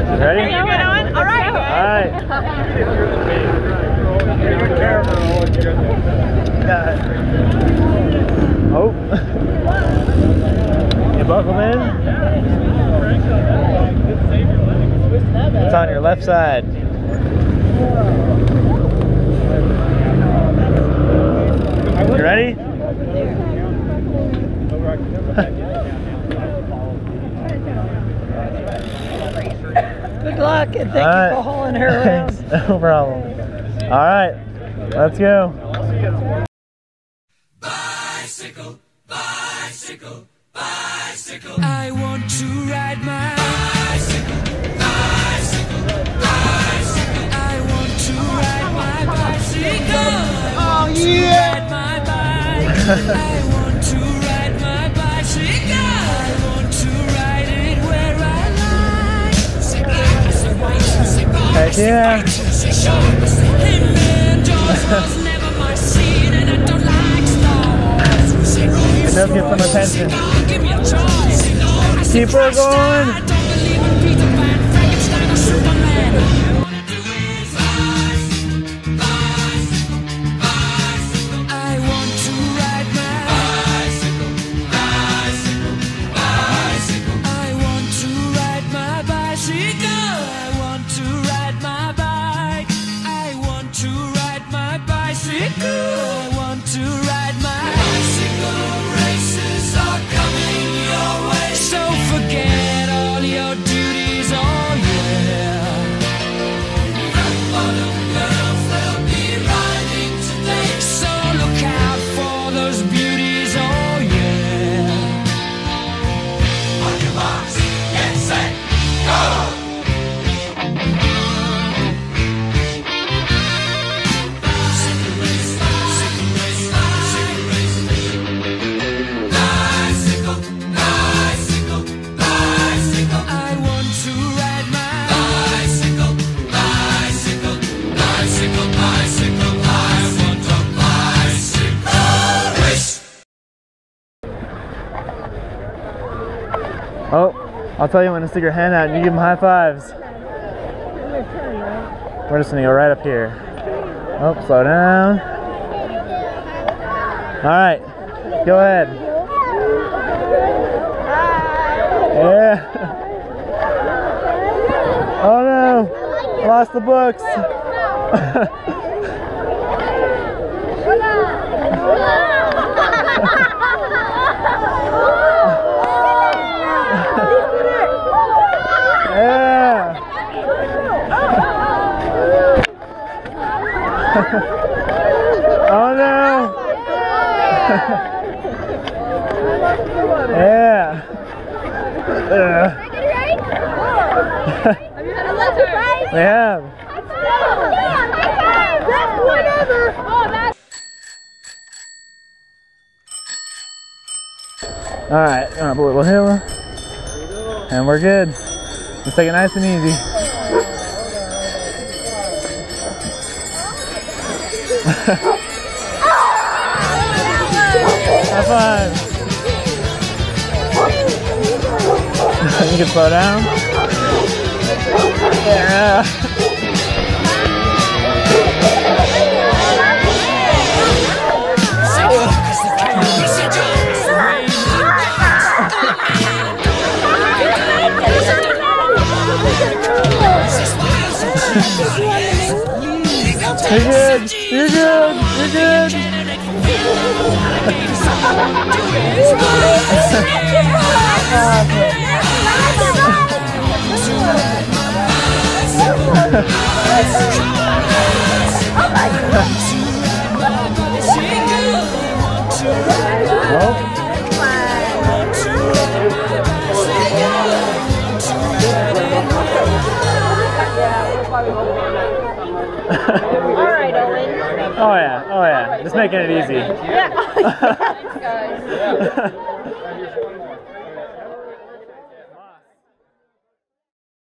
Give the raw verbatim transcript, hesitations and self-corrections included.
Ready? Are you good on? All right. All right. Oh. You buckle in? It's on your left side. You ready? Good luck and thank All right. you for hauling her around. No problem. All right, let's go. Bicycle, bicycle, bicycle. I want to ride my bicycle, bicycle, bicycle. I want to ride my bicycle. Oh yeah! Ride my bike. I want to ride my bicycle. I want to ride it where I like. Heck yeah! Hey man, Jaws was never my scene, and I don't like Star Wars. It does get some attention. Give me a choice. Keep her going. I don't believe in Peter Pan, Frankenstein, or Superman. I want to ride my bicycle, bicycle, bicycle. I want to ride my bicycle. I want to ride my bike. I want to ride my bicycle. I want to ride my bicycle. Races are coming your way. So forget all your duties, oh yeah. Rock bottom girls, they'll be riding today. So look out for those beauties, oh yeah. On your marks, get set, go! Bicycle race, bicycle race, bicycle race. Bicycle, bicycle, bicycle. I want to ride my bicycle, bicycle, bicycle, bicycle. I want a bicycle race. Oh, I'll tell you when to stick your hand out and you give them high fives. We're just gonna go right up here. Oh, slow down. All right, go ahead. Yeah. Oh no, lost the books. Yeah. Oh no. Yeah. Uh. We have. All right, going up a little hill, and we're good. Let's take it nice and easy. High five. You can slow down. Yeah. You're good. You're good. You're good. Alright, Owen. Oh yeah, oh yeah. Just making it easy. Yeah. Thanks, guys.